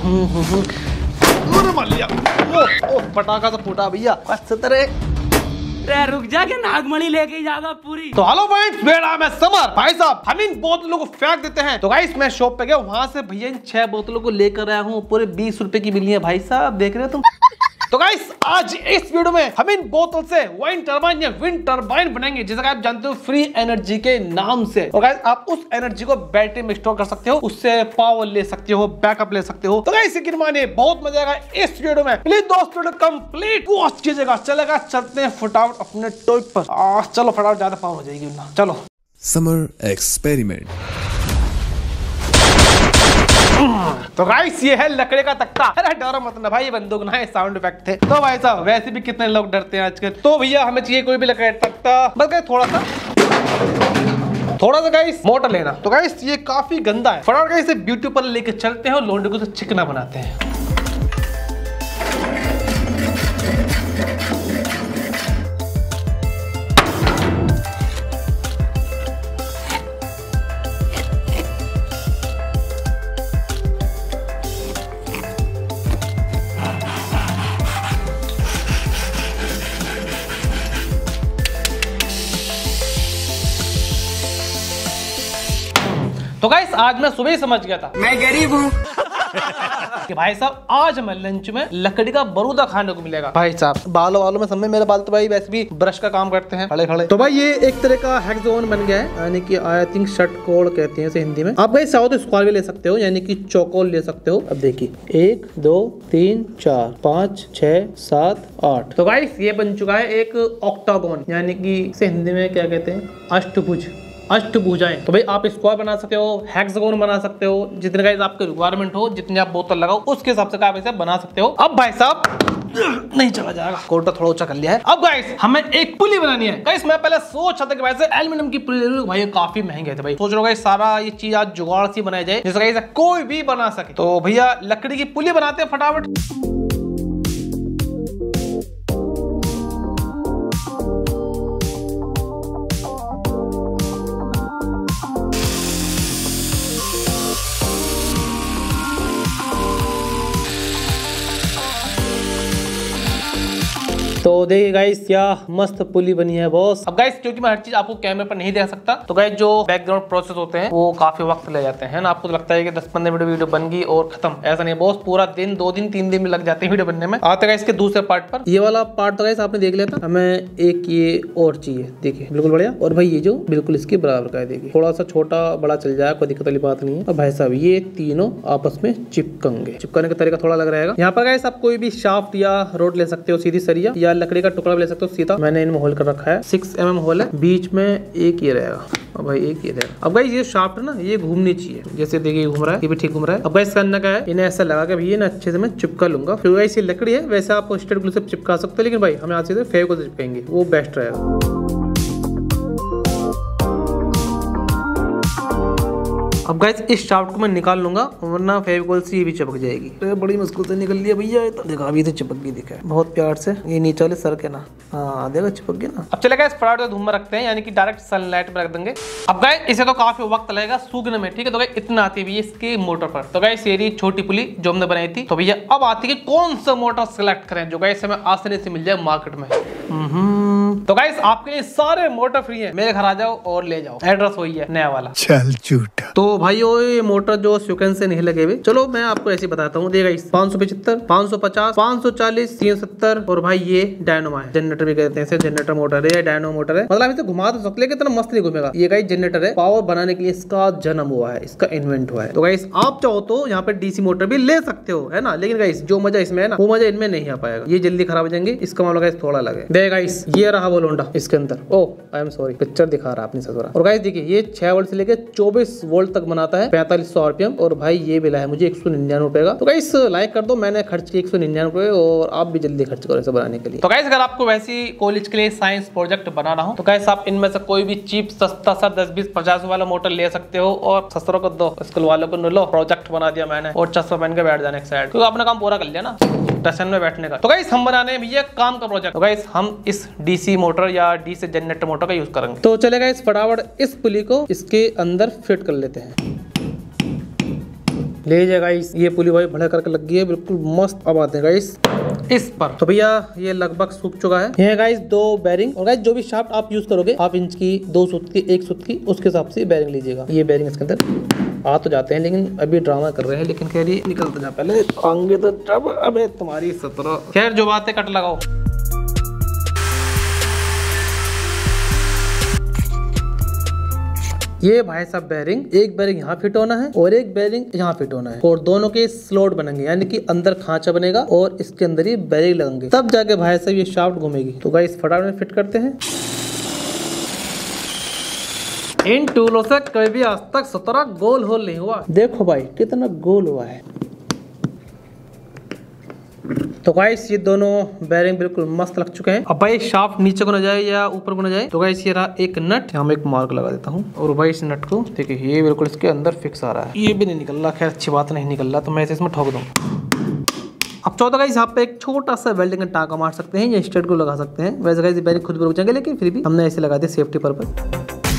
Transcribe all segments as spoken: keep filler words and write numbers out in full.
मार लिया। ओ, ओ, पटाखा तो फूटा भैया। रुक जा के नागमणि लेके जाएगा पूरी। तो हेलो फ्रेंड्स, मेरा नाम है समर। भाई साहब हम इन बोतलों को फेंक देते हैं। तो गाइस मैं शॉप पे गया, वहां से भैया इन छह बोतलों को लेकर आया हूँ। पूरे बीस रुपए की मिली है भाई साहब, देख रहे हो तुम। तो गाइस आज इस वीडियो में हम इन बोतल से वाइन टरबाइन या विंड टरबाइन बनाएंगे, जैसा कि आप जानते हो फ्री एनर्जी के नाम से। और गाइस आप उस एनर्जी को बैटरी में स्टोर कर सकते हो, उससे पावर ले सकते हो, बैकअप ले सकते हो। तो गाइस यकीन मानिए बहुत मजा आएगा इस वीडियो में। प्लीज दोस्तों कंप्लीट वॉच कीजिएगा। चलेगा चलते हैं फटाफट अपने टॉपिक पर। आ, चलो फटाफट, ज्यादा पावर हो जाएगी ना। चलो समर एक्सपेरिमेंट। तो गाइस ये है लकड़े का तख्ता। अरे डरो मत ना भाई, ये बंदूक ना है, साउंड इफेक्ट थे। तो भाई साहब वैसे भी कितने लोग डरते हैं आजकल। तो भैया हमें चाहिए कोई भी लकड़े का तख्ता, बस थोड़ा सा थोड़ा सा गाइस मोटर लेना। तो गाइस ये काफी गंदा है। फटाफट गाइस इसे ब्यूटी पार्लर लेके चलते हैं और लोंडे को तो चिकना बनाते हैं। तो गाइस आज मैं सुबह ही समझ गया था, मैं गरीब हूँ कि भाई साहब आज हमें लंच में लकड़ी का बरूदा खाने को मिलेगा। भाई साहब बालों वालों में समय, मेरे बाल तो भाई वैसे भी ब्रश का काम करते हैं खड़े खड़े। तो भाई ये एक तरह का हेक्सागोन बन गया है, यानी कि आई थिंक षटकोण कहते हैं इसे हिंदी में। आप भाई चाहो तो स्क्वायर भी ले सकते हो, यानी कि चौकोर ले सकते हो। अब देखिए एक दो तीन चार पाँच छह सात आठ। तो गाइस ये बन चुका है एक ऑक्टागोन, यानी कि इसे हिंदी में क्या कहते हैं, अष्टभुज, अष्टभुजाएं। तो भाई आप स्क्वायर बना सकते हो, हेक्सागोन बना सकते हो, जितने गाइस आपके रिक्वायरमेंट हो, जितने आप बोतल लगाओ उसके हिसाब से आप इसे बना सकते हो। अब भाई साहब नहीं चला जाएगा, कोटा थोड़ा ऊंचा कर लिया है। अब गाइस हमें एक पुली बनानी है। गाइस मैं पहले सोच रहा था कि वैसे एल्युमिनियम की पुली ले लूं, भाई ये काफी महंगे थे। भाई सोच रहा हूँ सारा ये चीज आज जुगाड़ सी बनाई जाए, जिससे गाइस कोई भी बना सके। तो भैया लकड़ी की पुली बनाते हैं फटाफट। तो देखिए गाइस क्या मस्त पुली बनी है बॉस। अब गाइस क्योंकि मैं हर चीज आपको कैमरे पर नहीं देख सकता, तो गाइस जो बैकग्राउंड प्रोसेस होते हैं वो काफी वक्त ले जाते हैं ना। आपको तो लगता है कि दस पंद्रह मिनट वीडियो बन गई और खत्म, ऐसा नहीं बॉस। पूरा दिन, दो दिन तीन दिन में लग जाते हैं वीडियो बनने में। आते गाइस इसके दूसरे पार्ट पर। ये वाला पार्ट तो गाइस आपने देख लिया था, हमें एक ये और चाहिए। देखिए बिल्कुल बढ़िया। और भाई ये जो बिल्कुल इसके बराबर का है, देखिए थोड़ा सा छोटा बड़ा चल जाए, कोई दिक्कत वाली बात नहीं है। और भाई साहब ये तीनों आपस में चिपकेंगे। चिपकाने का तरीका थोड़ा अलग रहेगा। यहाँ पर गाइस आप कोई भी शाफ्ट या रोड ले सकते हो, सीधी सरिया या लकड़ी का टुकड़ा ले सकते हो सीधा। मैंने इनमें होल कर रखा है, सिक्स एम एम होल है, बीच में एक ये रहेगा। अब भाई एक ये रहेगा। अब गाइस ये शाफ्ट है ना, ये घूमनी चाहिए। जैसे देखिए घूम रहा है, ये भी ठीक घूम रहा है। अब गाइस करना क्या है, इन्हें ऐसा लगा के भैया ना अच्छे से मैं चिपका लूंगा। फिर गाइस ये लकड़ी है, वैसे आप स्टेट ग्लू से चिपका सकते हो, लेकिन भाई हम यहाँ से फेविकोल से चिपकाएंगे, वो बेस्ट रहेगा। अब गाइस इस शाफ्ट को मैं निकाल लूंगा, वरना फेविकोल से ये भी चिपक जाएगी। तो ये बड़ी मुश्किल से निकल लिया भैया। तो देखा अभी तो चिपक गई, दिखा बहुत प्यार से। ये नीचे वाले सर के ना, हाँ देखो चिपक गई ना। अब चले गाइस फटाफट धूम में रखते हैं, यानी कि डायरेक्ट सनलाइट में रख देंगे। अब गाइस इसे तो काफी वक्त लगेगा सूखने में, ठीक है। तो गाइस इतना आती है इसके मोटर पर। तो गाइस ये छोटी पुली जो हमने बनाई थी। तो भैया अब आती है कौन सा मोटर सिलेक्ट करें जो गाइस हमें आसानी से मिल जाए मार्केट में। तो गाइस आपके लिए सारे मोटर फ्री है, मेरे घर आ जाओ और ले जाओ। एड्रेस वही है नया वाला। चल झूठा। तो भाई ये मोटर जो सीक्वेंस से नहीं लगे हुए, चलो मैं आपको ऐसे बताता हूँ। देखा पाँच सौ पचहत्तर, पाँच सौ पचास, पाँच सौ चालीस, तीन सौ सत्तर। और भाई ये डायनोमा है, जनरेटर भी कहते हैं इसे। जनरेटर मोटर है, डायनो मोटर है। मतलब इसे घुमा तो सकते, लेकिन इतना मस्त नहीं घूमेगा। ये गाइस जनरेटर है, पावर बनाने के लिए इसका जन्म हुआ है, इसका इन्वेंट हुआ है। तो गाइस आप चाहो तो यहाँ पे डीसी मोटर भी ले सकते हो, है ना। लेकिन गाइस जो मजा इसमें है ना, वो मजा इनमें नहीं आ पाएगा, ये जल्दी खराब हो जाएंगे। इसका मामला गाइस थोड़ा अलग है। देखा गाइस ये रहा वो लोंडा इसके अंदर। Oh I am sorry, picture दिखा रहा अपनी ससुरा। और गाइस देखिए ये छह वोल्ट से लेकर चौबीस वोल्ट तक बनाता है, पैंतालीस सौ आरपीएम। और भाई ये मिला है मुझे एक सौ निन्यानवे रुपए का। तो गाइस लाइक कर दो, मैंने खर्च किया एक सौ निन्यानवे रुपए, और आप भी जल्दी खर्च करो इसे बनाने के लिए। तो गाइस अगर आपको वैसी कॉलेज के लिए साइंस प्रोजेक्ट बनाना हो, तो गाइस आप इनमें से कोई भी चीप सस्ता सा दस बीस पचास वाला मोटर ले सकते हो, और ससुरों को दो, स्कूल वालों को लो। प्रोजेक्ट बना दिया मैंने, और चश्मा पहन के बैठ जाने एक साइड, क्योंकि अपना काम पूरा कर लिया ना स्टेशन में बैठने का। तो गाइस हम बनाने हैं भैया काम का प्रोजेक्ट। तो गाइस हम इस डीसी मोटर या डीसी जनरेटर मोटर का यूज करेंगे। तो चलेगा इस फटाफट इस पुली को इसके अंदर फिट कर लेते हैं। ले जाए गाइस, ये पुली भाई भड़ा करके लग गई है बिल्कुल मस्त। अब आते हैं गाइस इस पर। तो भैया ये लगभग सूख चुका है। ये है गाइस दो बैरिंग। और गाइस जो भी शाफ्ट आप यूज करोगे, हाफ इंच की, दो सूत की, एक सूत की, उसके हिसाब से बैरिंग लीजिएगा। ये बैरिंग इसके अंदर आ तो जाते हैं, लेकिन अभी ड्रामा कर रहे हैं, लेकिन कह रही निकलते जा पहले आएंगे तो जब। अबे तुम्हारी सत्रह, खैर जो बात है कट लगाओ। ये भाई साहब बैरिंग, एक बैरिंग यहाँ फिट होना है और एक बैरिंग यहाँ फिट होना है, और दोनों के स्लॉट बनेंगे, यानी कि अंदर खांचा बनेगा और इसके अंदर ही बैरिंग लगेंगे, तब जाके भाई साहब ये शाफ्ट घूमेगी। तो गाइस फटाफट फिट करते हैं। इन टूलों से कभी भी आज तक सत्रह गोल होल नहीं हुआ। देखो भाई कितना गोल हुआ है। तो गाइस ये दोनों बैरिंग बिल्कुल मस्त लग चुके हैं। अब भाई शाफ्ट नीचे को न जाए या ऊपर को न जाए, तो गाइस ये रहा एक नट, यहाँ मैं एक मार्क लगा देता हूँ। और भाई इस नट को देखिए, ये बिल्कुल इसके अंदर फिक्स आ रहा है, ये भी नहीं निकल रहा। खैर अच्छी बात नहीं निकल रहा, तो मैं इसे इसमें ठोक दूँ। अब चौथा गाइस यहाँ पे एक छोटा सा वेल्डिंग का टाँका मार सकते हैं या स्टड को लगा सकते हैं। वैसे गाइस बैरिंग खुद भी रुक जाएंगे, लेकिन फिर भी हमने ऐसे लगा दिया सेफ्टी पर्पज।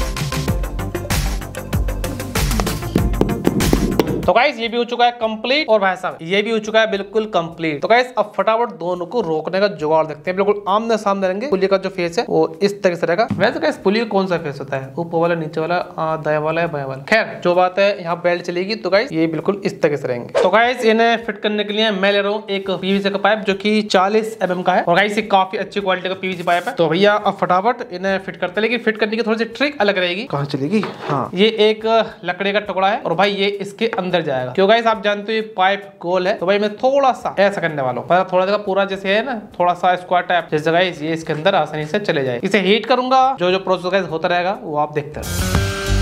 तो गाइस ये भी हो चुका है कंप्लीट, और भाई साहब ये भी हो चुका है बिल्कुल कंप्लीट। तो गाइस अब फटाफट दोनों को रोकने का जुगाड़ देखते हैं। बिल्कुल आमने सामने रहेंगे। पुली का जो फेस है वो इस तरह से रहेगा। वैसे गाइस पुली का कौन सा फेस होता है, ऊपर वाला, नीचे वाला, दाएं वाला है, बाएं वाला, खैर जो बात है, यहाँ बेल्ट चलेगी। तो गाइस ये बिल्कुल इस तरह से रहेंगे। तो गाइस इन्हें फिट करने के लिए मैं ले रहा हूँ एक पीवीसी का पाइप, जो की चालीस एम एम का है, और गाइस ये काफी अच्छी क्वालिटी का पीवीसी पाइप है। तो भैया अब फटाफट इन्हें फिट करते हैं, लेकिन फिट करने की थोड़ी सी ट्रिक अलग रहेगी। कहाँ चलेगी, हाँ ये एक लकड़ी का टुकड़ा है, और भाई ये इसके अंदर जाएगा। क्यों गाइस, आप जानते हो ये पाइप गोल है, तो भाई मैं थोड़ा सा ऐसा करने वाला हूँ, थोड़ा जगह पूरा जैसे है ना, थोड़ा सा स्क्वायर टाइप जैसे गाइस ये इसके अंदर आसानी से चले जाए। इसे हीट करूंगा, जो जो प्रोसेस गाइस होता रहेगा वो आप देखते रहो।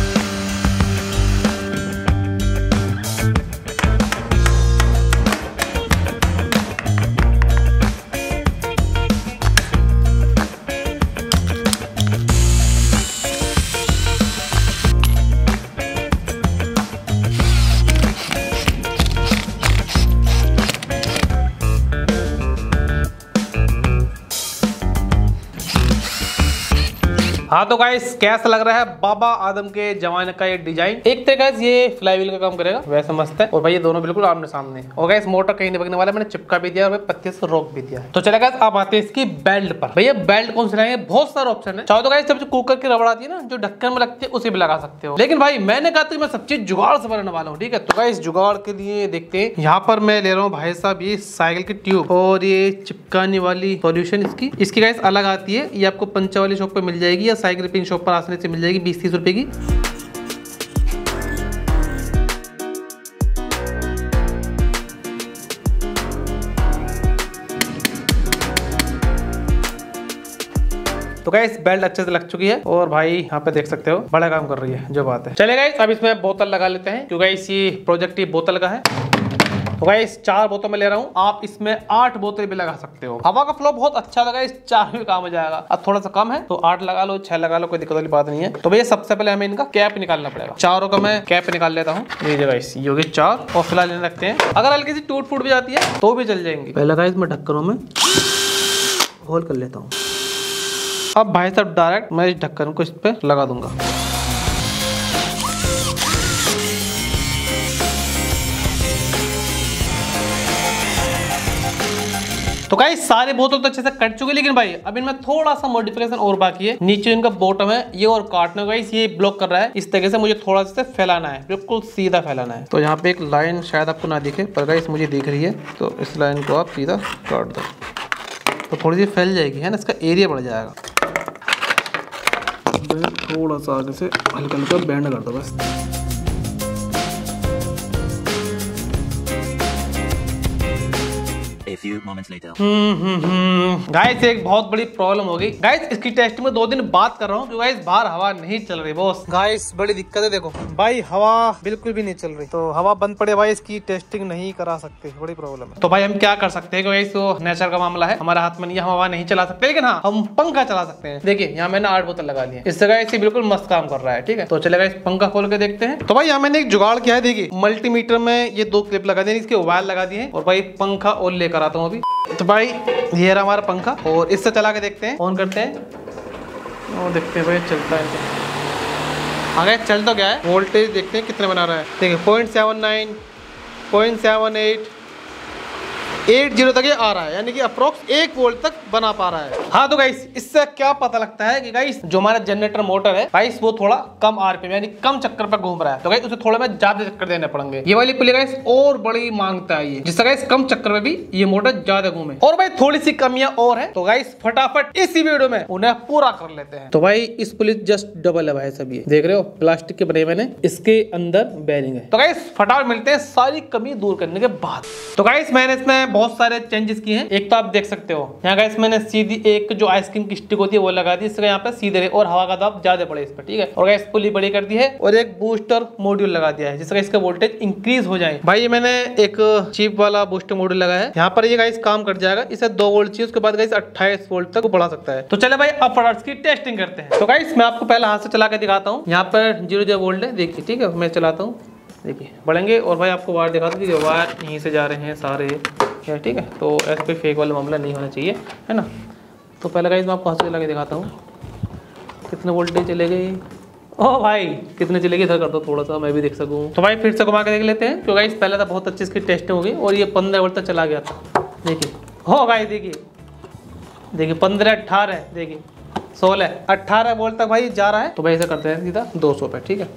हाँ तो गाइस कैसा लग रहा है बाबा आदम के जमाने का ये डिजाइन। एक तो गाइस ये फ्लाईव्हील का काम करेगा, वैसे मस्त है। और भाई ये दोनों बिल्कुल आमने सामने। और गाइस मोटर कहीं नहीं बगने वाला, मैंने चिपका भी दिया और पत्ते से रोक भी दिया। तो चले गाइस अब आते हैं इसकी बेल्ट पर। भैया बेल्ट कौन से लाएंगे, बहुत सारे ऑप्शन है। चाहो तो गाइस जब कुकर की रबड़ आती है ना, जो ढक्कन में लगती है, उसे भी लगा सकते हो। लेकिन भाई मैंने कहा था मैं सब चीज जुगाड़ से बनाने वाला हूँ, ठीक है। तो गाइस जुगाड़ के लिए देखते हैं, यहाँ पर मैं ले रहा हूँ भाई साहब ये साइकिल की ट्यूब, और ये चिपकाने वाली सॉल्यूशन इसकी इसकी गाइस अलग आती है। ये आपको पंचा वाली शॉप पर मिल जाएगी, या साइकिल रिपेयरिंग शॉप पर आसानी से मिल जाएगी, बीस तीस रुपए की। तो गाइस बेल्ट अच्छे से लग चुकी है, और भाई यहाँ पे देख सकते हो बड़ा काम कर रही है, जो बात है। चले गाइस अब इसमें बोतल लगा लेते हैं, क्योंकि गाइस ये प्रोजेक्ट ही बोतल का है। तो गाइस चार बोतल में ले रहा हूँ, आप इसमें आठ बोतल भी लगा सकते हो। हवा का फ्लो बहुत अच्छा लगा, इस चार में काम हो जाएगा। अब थोड़ा सा कम है तो आठ लगा लो, छह लगा लो, कोई दिक्कत वाली बात नहीं है। तो भैया सबसे पहले हमें इनका कैप निकालना पड़ेगा। चारों का मैं कैप निकाल लेता हूँ। ये गाइस ये हो गए चार, और फिलहाल इन्हें रखते हैं। अगर हल्की सी टूट फूट भी जाती है तो भी चल जाएंगे। पहले गाइस मैं ढक्कनों में होल कर लेता हूँ। अब भाई साहब डायरेक्ट मैं इस ढक्कन को इस पे लगा दूंगा। तो गाइस सारे बोतल तो अच्छे से कट चुके, लेकिन भाई अब इनमें थोड़ा सा मॉडिफिकेशन और बाकी है। नीचे इनका बॉटम है, ये और काटने गाइस ये ब्लॉक कर रहा है। इस तरीके से मुझे थोड़ा सा फैलाना है, बिल्कुल सीधा फैलाना है। तो यहाँ पे एक लाइन शायद आपको ना दिखे, पर गाइस मुझे दिख रही है। तो इस लाइन को आप सीधा काट दो, तो थोड़ी सी फैल जाएगी, है ना, इसका एरिया बढ़ जाएगा। थोड़ा सा आगे से हल्का हल्का बैंड कर दो बस। A few moments later. Guys एक बहुत बड़ी प्रॉब्लम हो गई। गाइस इसकी टेस्टिंग में दो दिन बात कर रहा हूँ, गाइस बाहर हवा नहीं चल रही बॉस। गाइस बड़ी दिक्कत है, देखो भाई हवा बिल्कुल भी नहीं चल रही। तो हवा बंद पड़े भाई इसकी टेस्टिंग नहीं करा सकते, बड़ी प्रॉब्लम है। तो भाई हम क्या कर सकते हैं, गाइस तो नेचर का मामला है, हमारे हाथ में नहीं है, हम हवा नहीं चला सकते। लेकिन हाँ हम पंखा चला सकते हैं। देखिए यहाँ मैंने आठ बोतल लगा ली है, इससे गाइस बिल्कुल मस्त काम कर रहा है, ठीक है। तो चलेगा इस पंखा खोल के देखते हैं। तो भाई यहाँ मैंने एक जुगाड़ किया है, देखिए मल्टीमीटर में ये दो क्लिप लगा दी, इसके वायर लगा दिए, और भाई पंखा और लेकर आता हूँ अभी। तो भाई ये रहा हमारा पंखा, और इससे चला के देखते हैं, ऑन करते हैं और देखते हैं भाई चलता है। हाँ गाइस चल तो गया है, वोल्टेज देखते हैं कितने बना रहा है। देखिए point seven nine, point seven eight eight zero तक ये आ रहा है, यानी कि अप्रोक्स एक वोल्ट तक बना पा रहा है। हाँ तो गाइस इससे क्या पता लगता है कि गाइस जो हमारा जनरेटर मोटर है गाइस वो थोड़ा कम आरपीएम यानी कम चक्कर पर घूम रहा है, तो गाइस उसे थोड़ा में ज्यादा चक्कर देने पड़ेंगे। ये वाली पुली गाइस और बड़ी मांगता है ये, जिससे गाइस कम चक्कर में भी ये मोटर ज्यादा घूमे। और भाई थोड़ी सी कमियां और है, तो गाइस फटाफट इसी वीडियो में उन्हें पूरा कर लेते हैं। तो भाई इस पुली जस्ट डबल है भाई, सब ये देख रहे हो प्लास्टिक के बने मैंने, इसके अंदर बेरिंग है। तो गाइस फटाफट मिलते हैं सारी कमी दूर करने के बाद। तो गाइस मैंने इसमें बहुत सारे चेंजेस किए हैं। एक तो आप देख सकते हो यहाँ गाइस मैंने सीधी एक जो आइसक्रीम की स्टिक होती है वो लगा दी, इससे यहाँ पे सीधे रहे और हवा का दाब ज्यादा पड़े इस पर, ठीक है। और गाइस पुली बड़ी कर दी है और एक बूस्टर मॉड्यूल लगा दिया है जिससे इसका वोल्टेज इंक्रीज हो जाए। भाई ये मैंने एक चीप वाला बूस्टर मॉड्यूल लगाया है, यहाँ पर ये गाइस काम कर जाएगा। इसे दो वोल्ट चाहिए, उसके बाद गाइस अट्ठाईस वोल्ट तक बढ़ा सकता है। तो चले भाई अब फटाफट की टेस्टिंग करते हैं। तो गाइस मैं आपको पहले हाथ से चला के दिखाता हूँ। यहाँ पर जीरो जीरो वोल्ट है, देखिए ठीक है। मैं चलाता हूँ, देखिए बढ़ेंगे। और भाई आपको वायर दिखाता हूँ, वायर यहीं से जा रहे हैं सारे, ठीक है। तो ऐसा कोई फेक वाला मामला नहीं होना चाहिए, है ना। तो पहले गाइस मैं आपको हाथ से चला के दिखाता हूँ कितने वोल्टेज चले गए। ओह भाई कितने चले गए, इधर कर दो थोड़ा सा मैं भी देख सकूँ। तो भाई फिर से घुमा के देख लेते हैं, क्योंकि गाइस पहले तो बहुत अच्छी इसकी टेस्टिंग होगी और ये पंद्रह वोल्ट तक चला गया था। देखिए हो गाइस, देखिए देखिए पंद्रह अट्ठारह, देखिए सोलह अट्ठारह वोल्ट तक भाई जा रहा है। तो भाई ऐसा करते हैं सीधा दो सौ पे, ठीक है।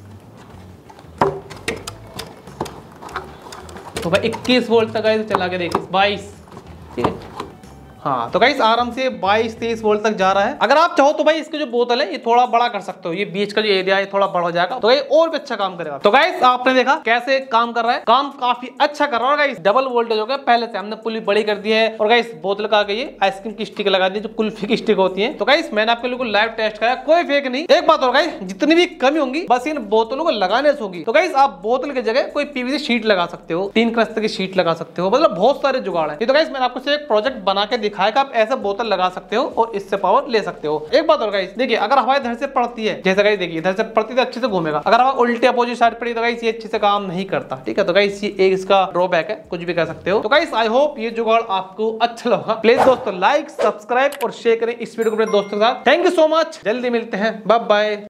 तो भाई इक्कीस वोल्ट तक गाइस चला के देखिए, बाईस, ठीक है। हाँ तो गाइस आराम से बाईस तेईस वोल्ट तक जा रहा है। अगर आप चाहो तो भाई इसकी जो बोतल है ये थोड़ा बड़ा कर सकते हो, ये बीच का जो एरिया है थोड़ा बड़ा हो जाएगा, तो ये और भी अच्छा काम करेगा। तो गाइस आपने देखा कैसे काम कर रहा है, काम काफी अच्छा कर रहा है गाइस। डबल वोल्टेज हो गया, पहले से हमने पुली बड़ी कर दी है और गाइस बोतल का गई है आइसक्रीम की स्टिक लगा दी जो कुल्फी की स्टिक होती है। तो गाइस मैंने आपके लोगों को लाइव टेस्ट कराया, कोई फेक नहीं। एक बात और गाइस, जितनी भी कमी होंगी बस इन बोतलों को लगाने से होगी। तो गाइस आप बोतल की जगह कोई पीवीसी शीट लगा सकते हो, तीन क्रस्त की शीट लगा सकते हो, मतलब बहुत सारे जुगाड़ है। तो गाइस मैंने आपको एक प्रोजेक्ट बना के दिखाया कि आप ऐसे बोतल लगा सकते हो और इससे पावर ले सकते हो। एक बात और गाइस, देखिए अगर हवा इधर से पड़ती है, जैसे गाइस देखिए इधर से पड़ती तो अच्छे से घूमेगा, अगर हवा उल्टे अपोजिट साइड पड़ी तो गाइस ये अच्छे से काम नहीं करता, ठीक है। तो गाइस ये एक इसका ड्रॉबैक है, कुछ भी कह सकते हो। तो गाइस आई होप ये जुगाड़ आपको अच्छा लगा। प्लीज दोस्तों लाइक सब्सक्राइब और शेयर करें इस वीडियो को अपने दोस्तों के साथ। थैंक यू सो मच, जल्दी मिलते हैं, बाय बाय।